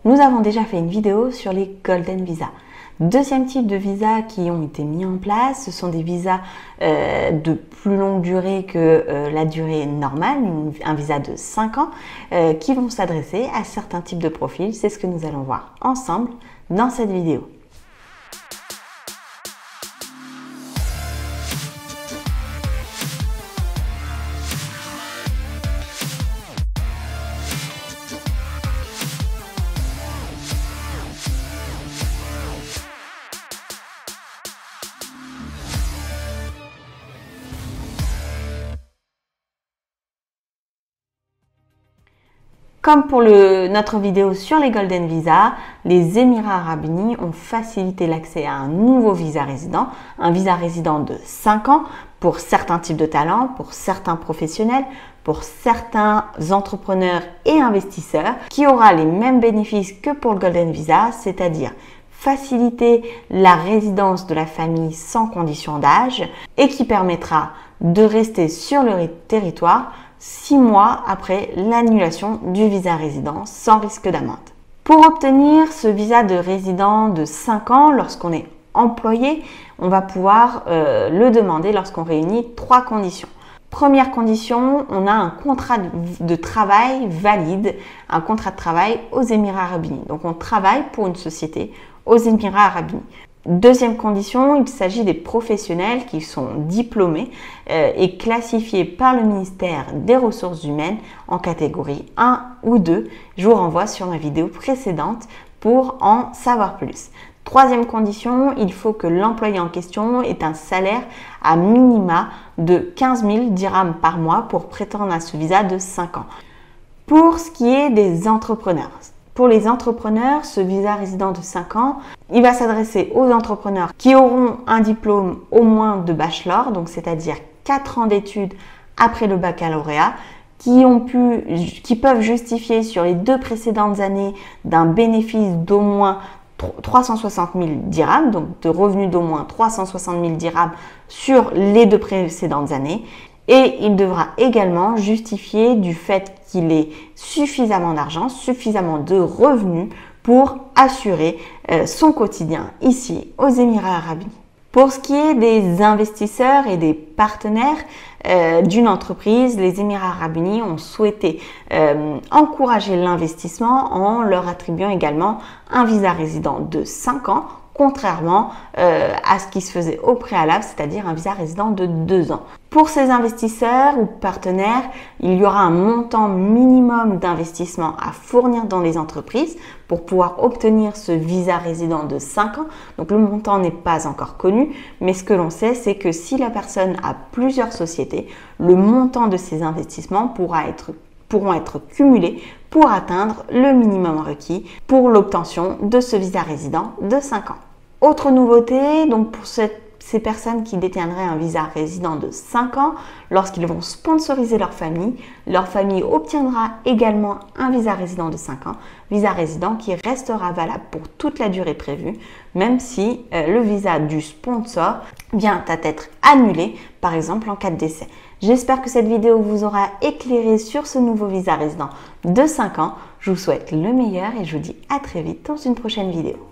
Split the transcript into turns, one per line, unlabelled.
Nous avons déjà fait une vidéo sur les Golden Visa. Deuxième type de visa qui ont été mis en place, ce sont des visas de plus longue durée que la durée normale, un visa de 5 ans, qui vont s'adresser à certains types de profils. C'est ce que nous allons voir ensemble dans cette vidéo. Comme pour notre vidéo sur les Golden Visa, les Émirats Arabes Unis ont facilité l'accès à un nouveau visa résident, un visa résident de 5 ans pour certains types de talents, pour certains professionnels, pour certains entrepreneurs et investisseurs, qui aura les mêmes bénéfices que pour le Golden Visa, c'est-à-dire faciliter la résidence de la famille sans condition d'âge et qui permettra de rester sur le territoire 6 mois après l'annulation du visa résident sans risque d'amende. Pour obtenir ce visa de résident de 5 ans, lorsqu'on est employé, on va pouvoir le demander lorsqu'on réunit 3 conditions. Première condition, on a un contrat de travail valide, un contrat de travail aux Émirats Arabes Unis. Donc on travaille pour une société aux Émirats Arabes Unis. Deuxième condition, il s'agit des professionnels qui sont diplômés et classifiés par le ministère des Ressources humaines en catégorie 1 ou 2. Je vous renvoie sur ma vidéo précédente pour en savoir plus. Troisième condition, il faut que l'employé en question ait un salaire à minima de 15 000 dirhams par mois pour prétendre à ce visa de 5 ans. Pour ce qui est des entrepreneurs, pour les entrepreneurs, ce visa résident de 5 ans, il va s'adresser aux entrepreneurs qui auront un diplôme au moins de bachelor, donc c'est-à-dire 4 ans d'études après le baccalauréat, qui peuvent justifier sur les 2 précédentes années d'un bénéfice d'au moins 360 000 dirhams, donc de revenus d'au moins 360 000 dirhams sur les 2 précédentes années. Et il devra également justifier du fait qu'il ait suffisamment d'argent, suffisamment de revenus pour assurer son quotidien ici aux Émirats Arabes Unis. Pour ce qui est des investisseurs et des partenaires d'une entreprise, les Émirats Arabes Unis ont souhaité encourager l'investissement en leur attribuant également un visa résident de 5 ans, contrairement à ce qui se faisait au préalable, c'est-à-dire un visa résident de 2 ans. Pour ces investisseurs ou partenaires, il y aura un montant minimum d'investissement à fournir dans les entreprises pour pouvoir obtenir ce visa résident de 5 ans. Donc le montant n'est pas encore connu, mais ce que l'on sait, c'est que si la personne a plusieurs sociétés, le montant de ces investissements pourront être cumulés pour atteindre le minimum requis pour l'obtention de ce visa résident de 5 ans. Autre nouveauté, donc pour ces personnes qui détiendraient un visa résident de 5 ans, lorsqu'ils vont sponsoriser leur famille obtiendra également un visa résident de 5 ans, visa résident qui restera valable pour toute la durée prévue, même si le visa du sponsor vient à être annulé, par exemple en cas de décès. J'espère que cette vidéo vous aura éclairé sur ce nouveau visa résident de 5 ans. Je vous souhaite le meilleur et je vous dis à très vite dans une prochaine vidéo.